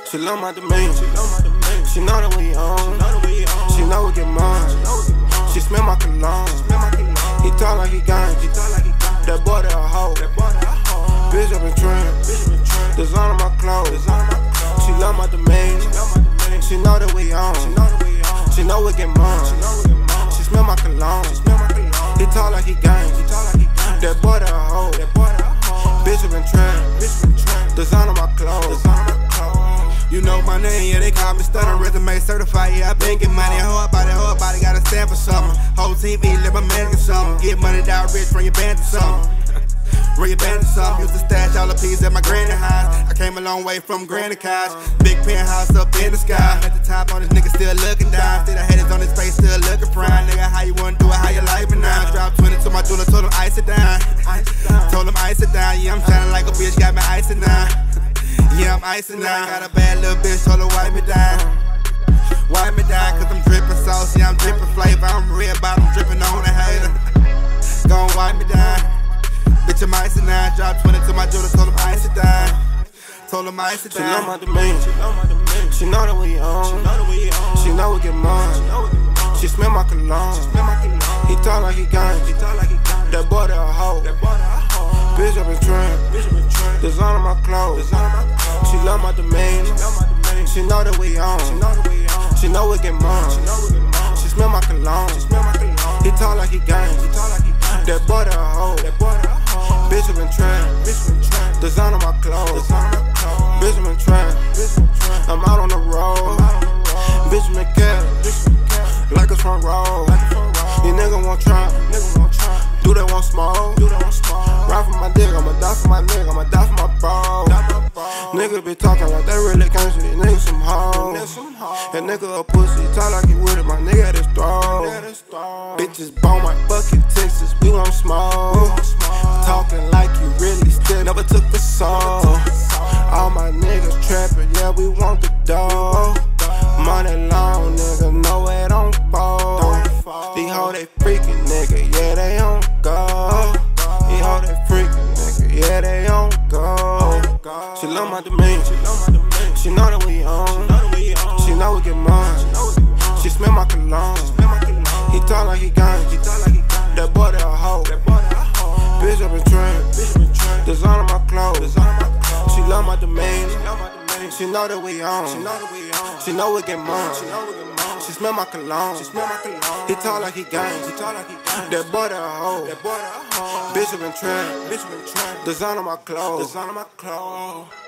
She love my domain. She know that we on. She know we get mine. She smell my cologne. He talk like he gang. That boy that a hoe. Bitch up in trend. Design on my clothes. She love my domain. She know that we on. She know we get mine. She smell my cologne. He talk like he gang. That boy that a hoe. Bitch up in trend. Design on my clothes. You know my name, yeah, they call me Stunner. Resume certified, yeah, I been getting money. Whole body gotta stand for something. Whole TV, live my man get something. Get money down rich, bring your band to something. Bring your band to something. Used to stash all the peas at my granny house. I came a long way from granny couch. Big penthouse up in the sky. At the top on this nigga still looking down. See the haters on his face still looking prime. Nigga, how you wanna do it, how you like it now? Drop 20 to my jeweler, told him ice it down. Told him ice it down, yeah, I'm shining like a bitch, got me icing down. Yeah, I'm icing now. Got a bad little bitch, told her wipe me down. Wipe me down, cause I'm drippin' sauce, yeah, I'm drippin' flavor. I'm red bottom, drippin' on a hater. Gon' wipe me down. Bitch, I'm icing now. Drop 20 to my jeweler, told him ice it down. Told him ice it down. She love my domain. She know that we on. She know we get mine. She smell my cologne. He talk like he gang. That boy that a hoe. Bitch up in trend. Design on my clothes. She love my domain. She know that we on. She know we get mine. She smell my cologne. He talk like he gang. That boy that a hoe. Bitch up in trend. Design on my clothes. Bitch up in trend. I'm out on the road. Bitch in the cab. Like it's front row. These niggas won't try. Do they want smoke? Ride for my dick, I'ma die for my nigga, I'ma die for my bro. Niggas be talking like they really can't see these niggas some hoes. That nigga a pussy, talk like he with it, my nigga at his throat. Bitches bone my bucket, Texas, we won't smoke. Talking like you really still never took the soul. All my niggas trapping, yeah, we want the dough. Money long, nigga, no it don't fall. These hoes they freakin', nigga, yeah, they don't go. These hoes they freakin', nigga, yeah, they don't go. She love my domain. She know that we on. She know we get mine. She smell my cologne. He talk like he gang. That boy that a hoe. Bitch up in trend. Design on my clothes. She love my domain. She know that we on. She know we get mine. She smell my cologne. He talk like he gang. That boy that a hoe. Bitch up in trend. Design on my clothes.